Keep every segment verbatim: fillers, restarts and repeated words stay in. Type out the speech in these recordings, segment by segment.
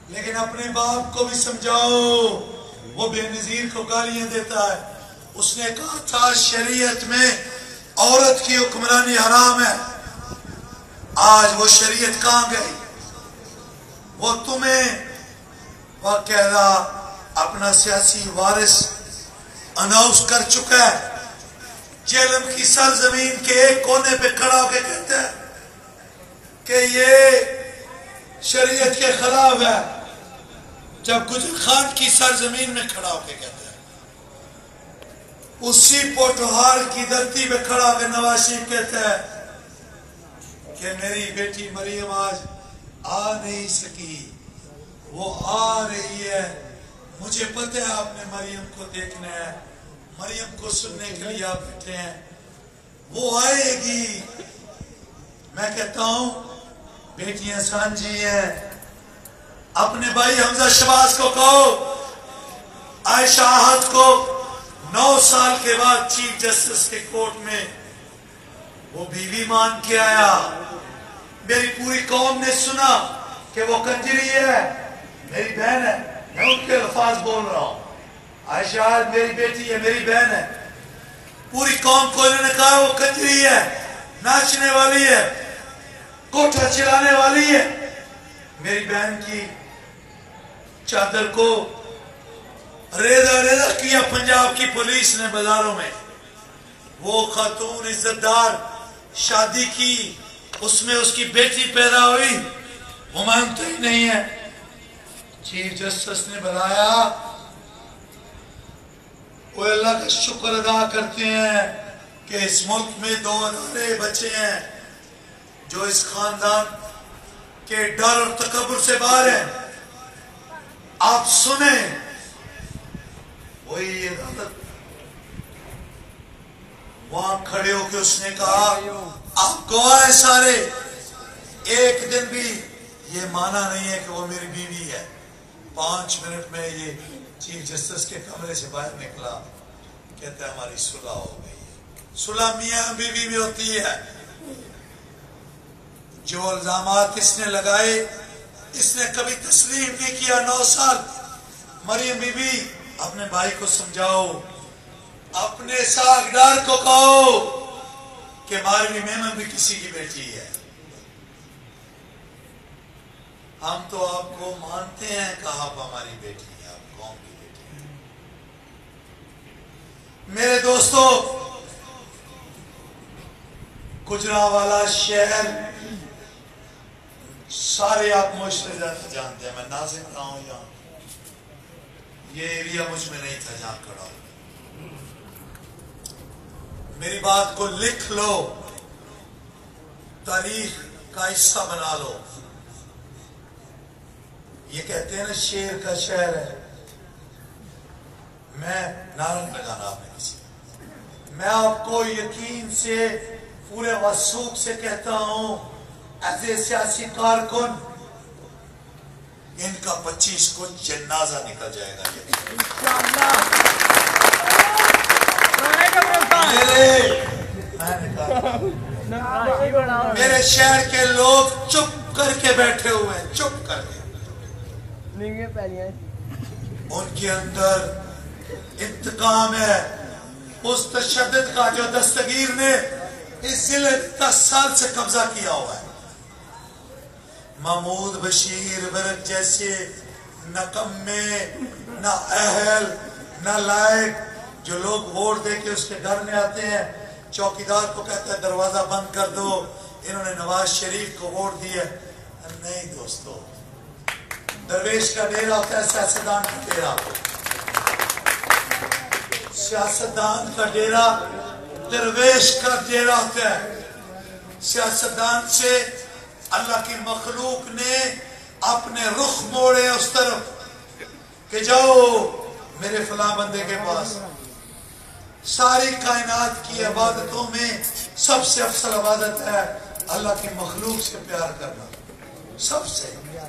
لیکن اپنے باپ کو بھی سمجھاؤ، وہ بے نظیر کو گالیاں دیتا ہے۔ اس نے کہا تھا شریعت میں عورت کی حکمرانی حرام ہے، آج وہ شریعت کہاں گئی؟ وہ تمہیں باقاعدہ اپنا سیاسی وارث اناؤنس کر چکا ہے، جہلم کی سرزمین کے ایک کونے پہ کھڑا ہو کے کہتا ہے کہ یہ شریعت کے خلاف ہے، جب گجر خان کی سرزمین میں کھڑا ہو کے کہتا ہے۔ اسی پوٹوہار کی دھرتی پہ کھڑا ہو کے نواز شریف کہتا ہے کہ میری بیٹی مریم آج آ نہیں سکی، وہ آ رہی ہے، مجھے پتہ ہے آپ نے مریم کو دیکھنا ہے، مریم کو سننے کے لیے آپ بیٹھے ہیں، وہ آئے گی۔ میں کہتا ہوں بیٹیاں سانجی ہیں، اپنے بھائی حمزہ شہباز کو کہو عائشہ احد کو نو سال کے بعد چیف جسٹس کے کورٹ میں وہ بیوی مان کے آیا۔ میری پوری قوم نے سنا کہ وہ کنجری ہے، میری بہن ہے، میں ان کے الفاظ بول رہا ہوں، عائشہ احد میری بیٹی ہے، میری بہن ہے۔ پوری قوم کو انہوں نے کہا وہ کنجری ہے، ناچنے والی ہے، کوٹھا چلانے والی ہے۔ میری بہن کی چادر کو ریزہ ریزہ کیا پنجاب کی پولیس نے بازاروں میں۔ وہ خاتون عزت دار شادی کی، اس میں اس کی بیٹی پیدا ہوئی، وہ مانتے ہی نہیں ہے۔ چیف جسٹس نے بلایا، وہ اللہ کا شکر ادا کرتے ہیں کہ اس ملک میں دو ادارے بچے ہیں جو اس خاندان کے ڈر اور تکبر سے باہر ہیں۔ آپ سنیں، وہی عدالت وہاں کھڑے ہو کے اس نے کہا آپ گواہ ہیں سارے، ایک دن بھی یہ مانا نہیں ہے کہ وہ میری بیوی ہے۔ پانچ منٹ میں یہ چیف جسٹس کے کمرے سے باہر نکلا، کہتا ہے ہماری صلح ہو گئی ہے۔ صلح میاں بیوی بھی ہوتی ہے۔ جو الزامات اس نے لگائے اس نے کبھی تسلیم نہیں کیا۔ نو سال مریم بی بی اپنے بھائی کو سمجھاؤ، اپنے ساگدار کو کہو کہ ماروی میمن بھی کسی کی بیٹی ہے۔ ہم تو آپ کو مانتے ہیں کہ آپ ہماری بیٹی ہیں، آپ قوم کی بیٹی ہیں۔ میرے دوستو، گجرانوالہ شہر سارے آپ مجھ سے زیادہ جانتے ہیں، میں ناظم رہا ہوں یہاں، یہ ایریا مجھ میں نہیں تھا جہاں کھڑا ہوں۔ میری بات کو لکھ لو، تاریخ کا حصہ بنا لو۔ یہ کہتے ہیں نا شیر کا شہر ہے، میں نارنگ لگانا آپ نے کسی، میں آپ کو یقین سے پورے وثوق سے کہتا ہوں ایسے سیاسی کارکن ان کا پچیس کو جنازہ نکل جائے گا۔ میرے شہر کے لوگ چپ کر کے بیٹھے ہوئے ہیں، چپ کر کے، ان کے اندر انتقام ہے اس تشدد کا جو دستگیر نے اس ضلع دس سال سے قبضہ کیا ہوا ہے۔ محمود بشیر ورق جیسے نکمے، نہ اہل نہ لائق، جو لوگ ووٹ دے کے اس کے گھر میں آتے ہیں، چوکیدار کو کہتا ہے دروازہ بند کر دو، انہوں نے نواز شریف کو ووٹ دیا۔ نہیں دوستو، درویش کا ڈیرا ہوتا ہے سیاستدان کا ڈیرا، سیاستدان کا ڈیرا درویش کا ڈیرا ہوتا ہے۔ سیاستدان سے اللہ کی مخلوق نے اپنے رخ موڑے اس طرف کہ جاؤ میرے فلاں بندے کے پاس۔ ساری کائنات کی عبادتوں میں سب سے افضل عبادت ہے اللہ کی مخلوق سے پیار کرنا، سب سے۔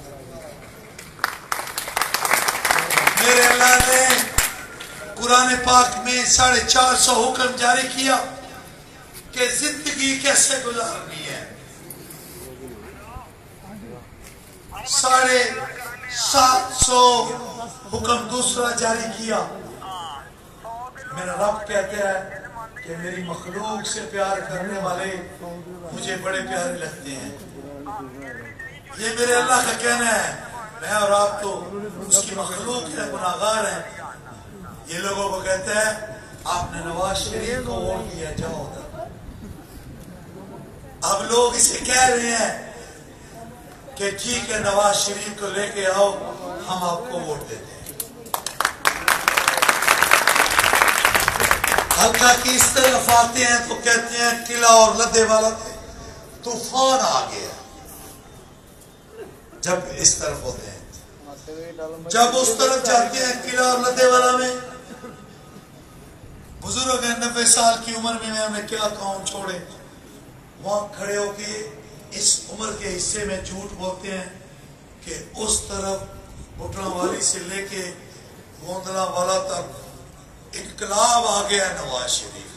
میرے اللہ نے قرآن پاک میں ساڑھے چار سو حکم جاری کیا کہ زندگی کیسے گزارنی ہے۔ ساڑھے سات سو حکم دوسرا جاری کیا. میرا رب کہتا ہے کہ میری مخلوق سے پیار کرنے والے مجھے بڑے پیارے لگتے ہیں. یہ میرے اللہ کا کہنا ہے. میں اور آپ تو اس کی مخلوق ہیں, گناہگار ہیں. یہ لوگوں کو کہتا ہے آپ نے نواز شریف کو ووٹ دیا, جاؤ ادھر. اب لوگ اسے کہہ رہے ہیں کہ ٹھیک ہے نواز شریف کو لے کے آؤ, ہم آپ کو ووٹ دیتے ہیں. حلقہ کی اس طرف آتے ہیں تو کہتے ہیں قلعہ اور لدے والا طوفان آ گیا. جب اس طرف ہوتے ہیں, جب اس طرف جاتے ہیں قلعہ اور لدے والا میں, بزرگ ہیں نبے سال کی عمر میں, میں ہمیں کیا کہوں چھوڑے. وہاں کھڑے ہو کے اس عمر کے حصے میں جھوٹ بولتے ہیں کہ اس طرف بٹنا والی سے لے کے گوندلا والا تک انقلاب آ گیا نواز شریف.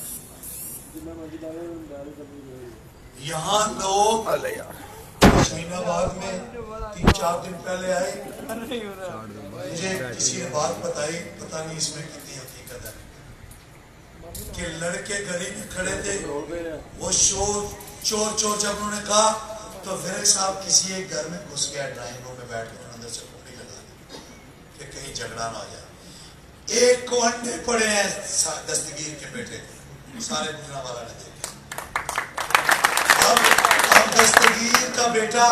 یہاں لوگ شہین آباد میں تین چار دن پہلے آئے, مجھے کسی نے بات بتائی, پتہ نہیں اس میں کتنی حقیقت ہے, کہ لڑکے گلی میں کھڑے تھے, وہ شور چور چور جب انہوں نے کہا تو پھر صاحب کسی ایک گھر میں گھس گیا, ڈرائنگ روم میں بیٹھ کے اندر سے کپڑی لگا دی کہ کہیں جھگڑا نہ ہو جائے. ایک کو انڈے پڑے ہیں دستگیر کے بیٹے, سارے گجرا والا نے دیکھا. اب اب دستگیر کا بیٹا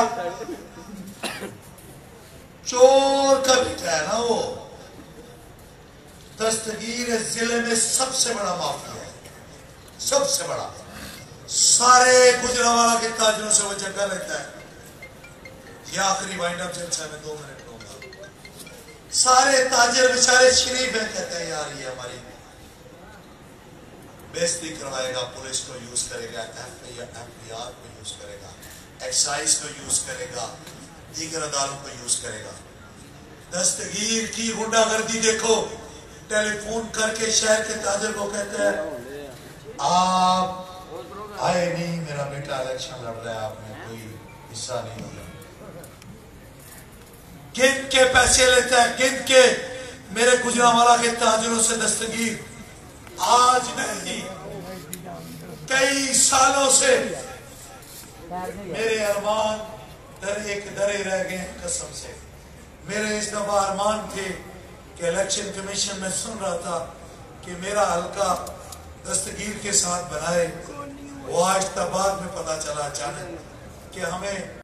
چور کا بیٹا ہے نا, وہ دستگیر ضلع میں سب سے بڑا مافیا ہے, سب سے بڑا. سارے گجرانوالہ کے تاجروں سے وہ جگہ لیتا ہے. یہ آخری وائنڈ اپ جلسہ میں دو منٹ لوں گا. سارے تاجر بیچارے شریف ہیں, کہتے ہیں یار یہ ہماری بےزتی کروائے گا, پولیس کو یوز کرے گا, ایف آئی آر کو یوز کرے گا, ایکسائز کو یوز کرے گا, دیگر اداروں کو یوز کرے گا. دستگیر کی غنڈہ گردی دیکھو, ٹیلی فون کر کے شہر کے تاجر کو کہتے ہیں آپ آئے نہیں, میرا بیٹا الیکشن لڑ رہا ہے, آپ نے کوئی حصہ نہیں لیا. گن کے پیسے لیتا ہے, گن کے. میرے گجرانوالہ کے تاجروں سے دستگیر آج نہیں, کئی سالوں سے میرے ارمان در ایک درے رہ گئے ہیں. قسم سے میرے اس دفعہ ارمان تھے کہ الیکشن کمیشن میں سن رہا تھا کہ میرا حلقہ دستگیر کے ساتھ بنائے. وہ آج تک بعد میں پتا چلا اچانک کہ ہمیں